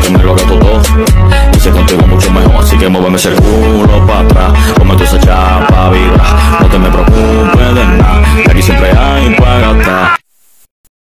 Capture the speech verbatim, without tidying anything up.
que me lo gasto todo. Hice contigo mucho mejor, así que muéveme ese culo pa' atrás. Come tu esa